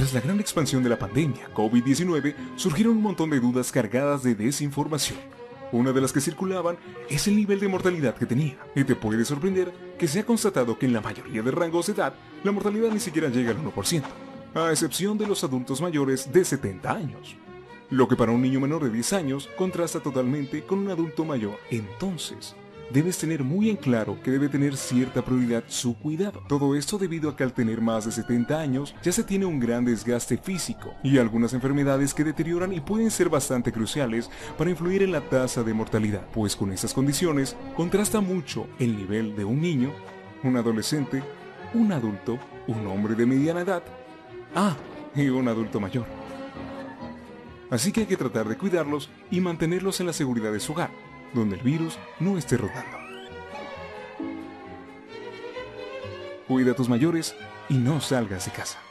Tras la gran expansión de la pandemia COVID-19, surgieron un montón de dudas cargadas de desinformación. Una de las que circulaban es el nivel de mortalidad que tenía, y te puede sorprender que se ha constatado que en la mayoría de rangos de edad, la mortalidad ni siquiera llega al 1%, a excepción de los adultos mayores de 70 años. Lo que para un niño menor de 10 años contrasta totalmente con un adulto mayor. Entonces, debes tener muy en claro que debe tener cierta prioridad su cuidado. Todo esto debido a que al tener más de 70 años ya se tiene un gran desgaste físico y algunas enfermedades que deterioran y pueden ser bastante cruciales para influir en la tasa de mortalidad, pues con estas condiciones contrasta mucho el nivel de un niño, un adolescente, un adulto, un hombre de mediana edad, y un adulto mayor. Así que hay que tratar de cuidarlos y mantenerlos en la seguridad de su hogar, donde el virus no esté rodando. Cuida a tus mayores y no salgas de casa.